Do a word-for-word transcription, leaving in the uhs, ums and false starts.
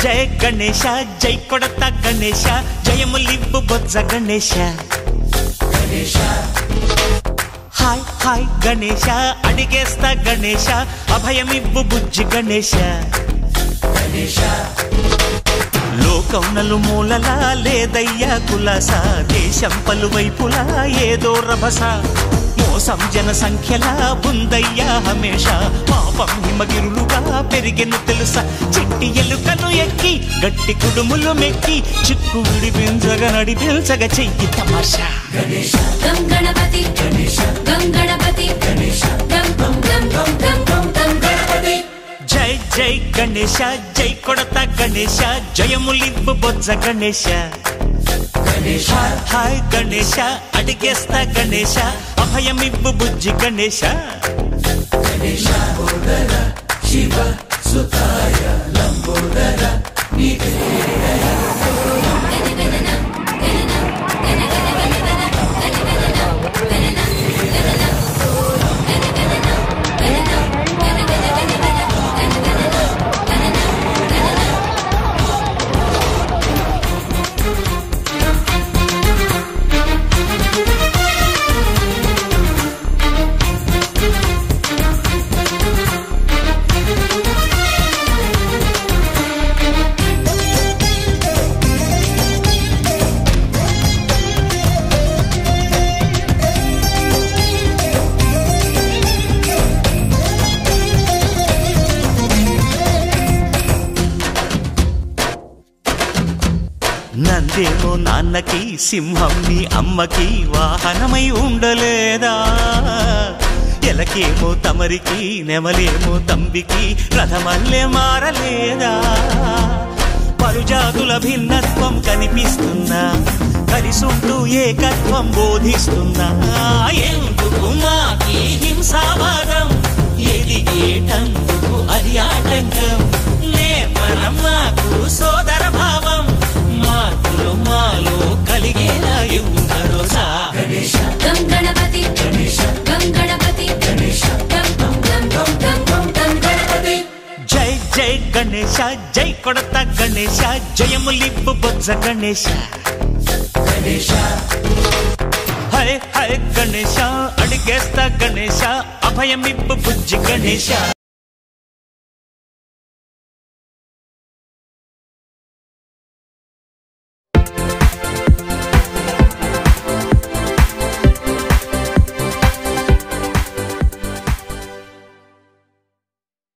జయ గణేశ జై కొడత గణేశ జయములివ్వు బొజ్జ గణేశ హాయ్ హాయ్ గణేశ అడిగేస్తా గణేశ అభయమివ్వు బుజ్జి గణేశ లోకం నలుమూలలా లేదయ్యా కులాస దేశం పలువైపులా ఏదో రభస మోసం జన సంఖ్యలా బుందయ్యా హమేష పాపం హిమగిరులుగా పెరిగెను తెలుసా చిట్టి ఎలుకను ఎక్కి గట్టి కుడుములు మెక్కి చిక్కు విడిపించగా నడిపించగా చెయ్యి తమాషా గం గణపతి గం గణపతి గం గం గం గం గం గణపతి జై జై గణేశ జై కొడత గణేశ జయములివ్వు బొజ్జ గణేశ హాయ్ గణేశ అడిగేస్తా గణేశ అభయమివ్వు బుజ్జి గణేశ శివ సుతాయ లంబోదర నందేమో నాన్నకి సింహం నీ అమ్మకి వాహనమై ఉండలేదా ఎలకేమో తమరికి నెమలేమో తంబికి రథమల్లే మారలేదా పలుజాతుల భిన్నత్వం కనిపిస్తున్నా కలిసుంటూ ఏకత్వం బోధిస్తున్నా ఎందుకు మాకి హింసావాదం ఎదిగేటందుకు అది ఆటంకం నేపరం మాకు సోదర భావం మార్పులు మాలో కలిగేలా భరోసా గం గణపతి గం గణపతి గం గం గం గం గం గణపతి జై జై గణేశ జై కొడత గణేశ జయములివ్వు బొజ్జ గణేశ హై హై గణేశ అడిగేస్తా గణేశ అభయమివ్వు బుజ్జి గణేశ